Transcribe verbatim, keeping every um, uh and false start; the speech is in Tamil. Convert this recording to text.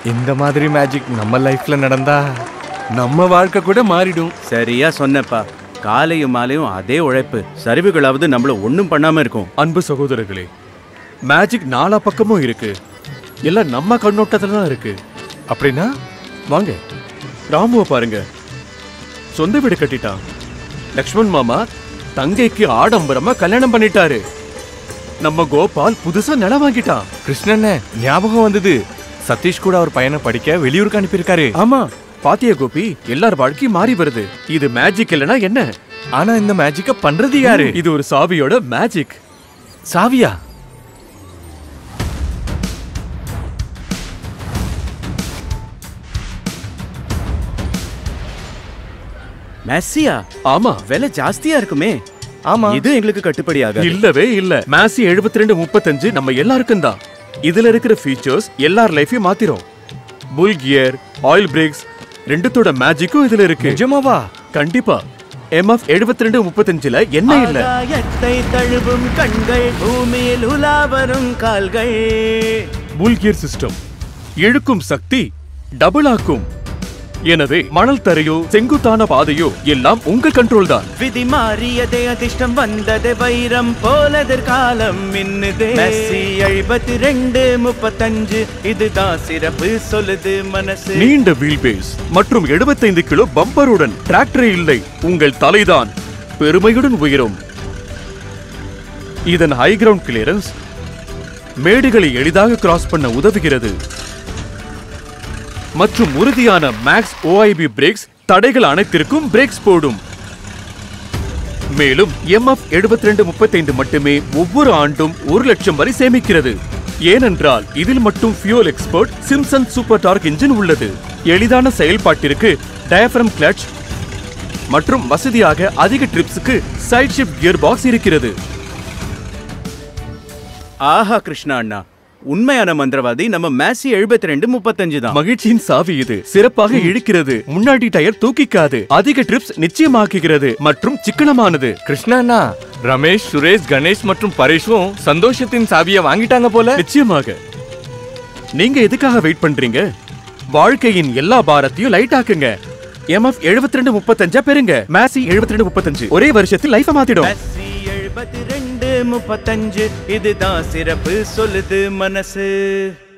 இந்த மாதிரி மேஜிக் நம்ம லைஃப்ல நடந்தா நம்ம வாழ்க்கை கூட மாறிடும். சரியா சொன்னப்பா. காலையும் மாலையும் அதே உழைப்பு, சரிவுகளாவது நம்மள ஒண்ணும் பண்ணாம இருக்கும். அன்பு சகோதரர்களே, மேஜிக் நாலா பக்கமும் இருக்கு. எல்லாம் நம்ம கண்ணோட்டத்துல தான் இருக்கு. அப்படின்னா வாங்க ராமுவை பாருங்க. சொந்த வீடு கட்டிட்டான். லக்ஷ்மண் மாமா தங்கைக்கு ஆடம்பரமா கல்யாணம் பண்ணிட்டாரு. நம்ம கோபால் புதுசா நிலம் வாங்கிட்டான். கிருஷ்ணன் ஞாபகம் வந்தது, சதீஷ் கூட அவர் பையனை படிக்க வெளியூருக்கு அனுப்பியிருக்காரு. ஆமா பாத்தியா கோபி, எல்லார் வாழ்க்கையும் மாறி வருது. இது மேஜிக் இல்லனா என்ன? ஆனா இந்த மேஜிக்க பண்றது யாரு? இது ஒரு சாவியோட மேஜிக். சாவியா? மேசியா? ஆமா. விலை ஜாஸ்தியா இருக்குமே. ஆமா. இது எங்களுக்கு கட்டுப்படியாகாது. இல்லவே இல்ல. மேசி எழுபத்தி ரெண்டு முப்பத்தஞ்சு நம்ம எல்லாருக்கும் தான். இதுல இருக்கிற ஃபீச்சர்ஸ் எல்லார் லைஃபையும் மாத்திரும். புல் கியர், ஆயில் பிரேக்ஸ் ரெண்டுத்தோட மேஜிக்கும் இதுல இருக்கு. நிஜமாவா? கண்டிப்பா. எம்எஃப் எழுபத்தி ரெண்டு முப்பத்தஞ்சுல என்ன இல்ல? ஆகாயத்தை தழுவும் கண்கள், பூமியில் உலாவரும் கால்கள். புல் கியர் சிஸ்டம் இழுக்கும் சக்தி டபுள் ஆக்கும். எனவே மணல் தரையோ செங்குத்தான பாதையோ எல்லாம் உங்கள் கண்ட்ரோல் தான். விதி மாறியதே, அதிர்ஷ்டம் வந்தது, வைரம் போல எதிர்காலம் மின்னுதே. மெஸ்ஸி எழுபத்தி ரெண்டு முப்பத்தஞ்சு, இதுதான் சிறப்பு சொல்லுது மனசு. நீண்ட வீல் பேஸ் மற்றும் எழுபத்தைந்து கிலோ பம்பருடன் டிராக்டரே இல்லை, உங்கள் தலைதான் பெருமையுடன் உயரும். இதன் ஹை கிரவுண்ட் கிளியரன்ஸ் மேடுகளை எளிதாக கிராஸ் பண்ண உதவுகிறது. மற்றும் உறுதியான மேக்ஸ் ஓஐபி பிரேக்ஸ் தடைகள் அனைத்திற்கும் பிரேக்ஸ் போடும். மேலும் எம்எஃப் எழுபத்தி ரெண்டு முப்பத்தைந்து மட்டுமே ஒவ்வொரு ஆண்டும் ஒரு லட்சம் வரை சேமிக்கிறது. ஏனென்றால் இதில் மட்டும் fuel expert Simpson super torque engine உள்ளது. எளிதான செயல்பாட்டிற்கு டயஃப்ரம் கிளட்ச் மற்றும் வசதியாக அதிக ட்ரிப்ஸுக்கு சைட் ஷிஃப்ட் கியர் பாக்ஸ் இருக்கிறது. ஆஹா கிருஷ்ணா அண்ணா, உண்மையான மந்திரவாதி நம்ம மேசி எழுபத்தி ரெண்டு முப்பத்தஞ்சு தான். மகிழ்ச்சியின் சாவி இது. சிறப்பாக இழுக்கிறது, முன்னாடி டயர் தூக்கிக்காது, அதிக ட்ரிப்ஸ் நிச்சயமாக்குகிறது மற்றும் சிக்கனமானது. கிருஷ்ணா, ரமேஷ், சுரேஷ், கணேஷ் மற்றும் பரேஷும் சந்தோஷத்தின் சாவியை வாங்கிட்டாங்க போல. நிச்சயமாக. நீங்க எதுக்காக வெயிட் பண்றீங்க? வாழ்க்கையின் எல்லா பாரத்தையும் லைட் ஆக்குங்க. எம்எஃப் எழுபத்தி ரெண்டு முப்பத்தஞ்சா பெறுங்க. மேசி எழுபத்தி ரெண்டு முப்பத்தஞ்சு ஒரே வருஷத்தில் லைஃபை மாத்திடும். எழுபத்தி ரெண்டு முப்பத்தஞ்சு, இதுதான் சிறப்பு சொல்லுது மனசு.